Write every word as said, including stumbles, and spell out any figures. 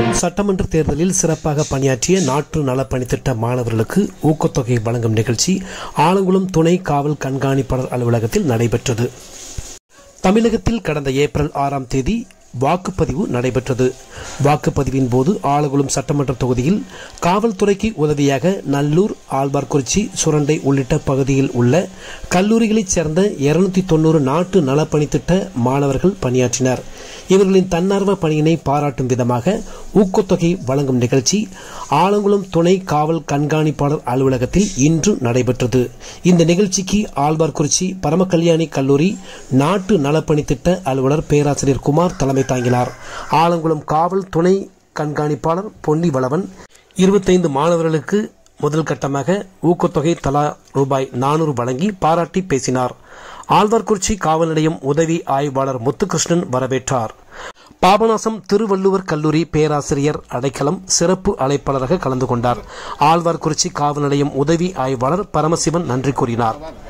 வரும் சட்டமன்ற தேர்தலில் சிறப்பாக பணியாற்றிய நாட்டு நலப்பணித்திட்ட மாணவர்களுக்கு ஊக்கத்தொகை வழங்கும் நிகழ்ச்சி ஆலங்குளம் துணை காவல் கண்காணிப்பாளர் அலுவலகத்தில் நடைபெற்றது. தமிழகத்தில் கடந்த ஏப்ரல் ஆறாம் தேதி வாக்குப்பதிவு நடைபெற்றது. வாக்குப்பதிவின் போது ஆலங்குளம் சட்டமன்ற தொகுதியில் காவல்துறைக்கு உதவியாக நல்லூர், ஆழ்வார்குறிச்சி, சுரண்டை உள்ளிட்ட பகுதியில் உள்ள கல்லூரிகளைச் சேர்ந்த இருநூத்தி தொன்னூறு நாட்டு நலப்பணித்திட்ட மாணவர்கள் பணியாற்றினர். இவர்களின் தன்னார்வ பணியினை பாராட்டும் விதமாக ஊக்கத்தொகை வழங்கும் நிகழ்ச்சி ஆலங்குளம் துணை காவல் கண்காணிப்பாளர் அலுவலகத்தில் இன்று நடைபெற்றது. இந்த நிகழ்ச்சிக்கு ஆழ்வார்குறிச்சி பரமகல்யாணி கல்லூரி நாட்டு நலப்பணித்திட்ட அலுவலர் பேராசிரியர் குமார் தலைமை தாங்கினார். ஆலங்குளம் காவல் துணை கண்காணிப்பாளர் பொன்னிவளவன் இருபத்தைந்து மாணவர்களுக்கு முதல் கட்டமாக ஊக்கத்தொகை தலா ரூபாய் நானூறு வழங்கி பாராட்டி பேசினார். ஆழ்வார்குறிச்சி காவல் நிலையம் உதவி ஆய்வாளர் முத்துகிருஷ்ணன் வரவேற்றார். பாபநாசம் திருவள்ளுவர் கல்லூரி பேராசிரியர் அடைக்கலம் சிறப்பு அழைப்பாளராக கலந்து கொண்டார். ஆழ்வார்குறிச்சி காவல் நிலையம் உதவி ஆய்வாளர் பரமசிவன் நன்றி கூறினார்.